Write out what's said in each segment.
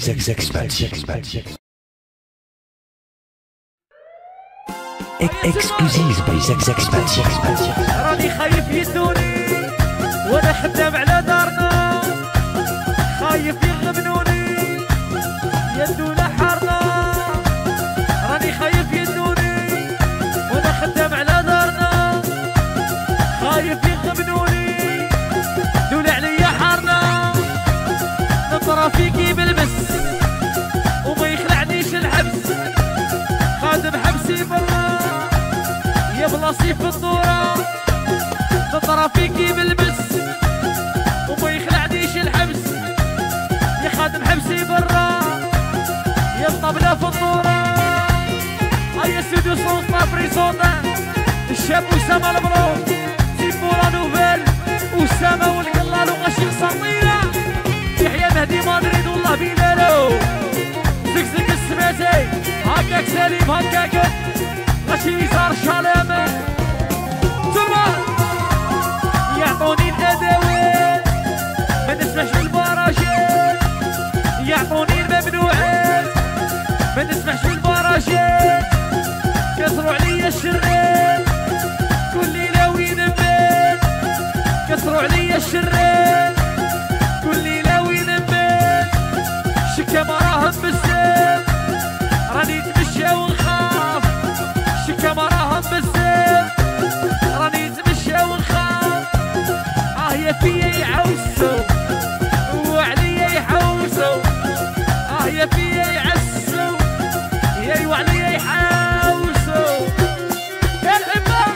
اكسكلوزيف باي زكزكسبات. راني خايف يدوني وانا خدام على دارنا، خايف يغبنوني يدونا حارنا. راني خايف يدوني وانا خدام على دارنا، خايف يغبنوني دول عليا حارنا. نطرى فيكي بالبس وما يخلعنيش الحبس، خادم حبسي برا يا بلاصي في الدورة. نطرى فيكي بالبس وما يخلعنيش الحبس، يا خادم حبسي برا يا الطبلة في الدورة. هيا سيدو صوصنا بريزونا الشاب أسامة المبروك، سيبولا نوفيل أسامة والقلال وغشيق سطيرة، يحيى مهدي مدريد والله بيلالو زقزق السماتي. هكاك سليم هكاك غشي صار شالامة تما يعطوني الأدوات ما نسمعش بالبراشات، يعطوني الممنوعات ما نسمعش بالبراشات. كسروا عليا الشرات كل ليلة وينبات، كسروا عليا الشرات كل ليلة وينبات. شكا مراهم بزاف راني نتمشى ونخاف، شكا مراهم بزاف راني نتمشى ونخاف. يا فيا يعوسوا وعليا يحوسوا، يا فيا يعسوا يا وعليا يحوسوا. يا الأمة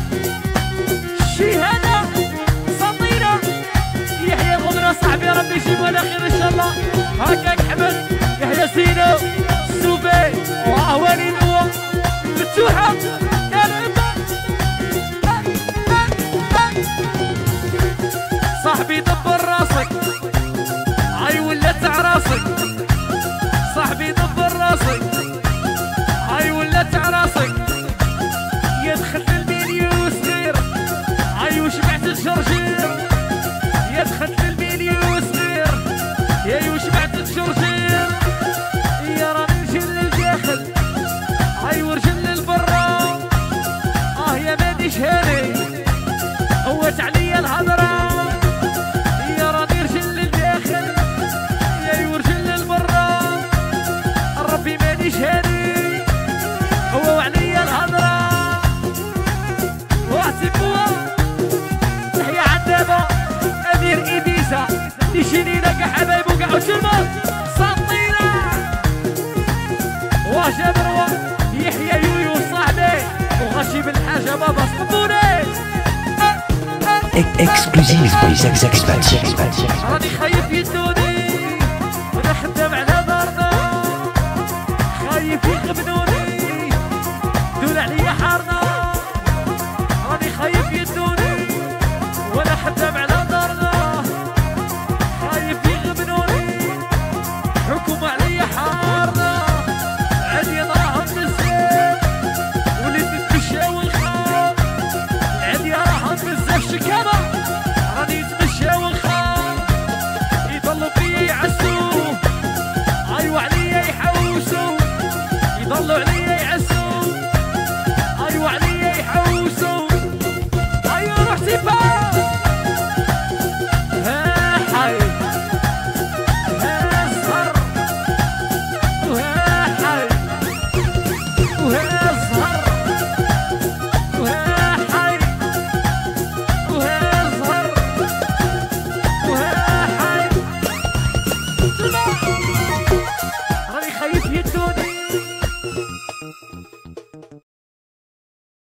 شيهانة سطيرة يحيى الغدرة صاحبي ربي يجيبها لنا خير إن شاء الله. هكاك حمد يحيى سينو السوبي وأهواني نوا مفتوحة. يا الأمة صاحبي دبر راسك عي ولات عراسك، صاحبي دبر راسك عي ولات عراسك. يا دخلت المليون صغير عي وشبعت الجرجير، يا دخلت المليون صغير يا وشبعت الجرجير. يا راني رجل للداخل عي ورجل للبرا، يا مانيش هاني هوت عليا الهضره. يا راني رجل للداخل يا ورجل للبرا، ربي مانيش هاني هو عليا الهضره. واحسبوها تحيا عندابه امير ايديسا يجيني لك حبايب وقعوا ترمى سطيره. واش مروه يحيى يويو صاحبي وغشي بالحاجه بابا صبوني. اكسكلوزيف باي زكزكسبات. راني خايف يدوني وانا خدام على دارنا، خايف يغبنوني دول عليا حارنا. راني خايف يدوني وانا خدام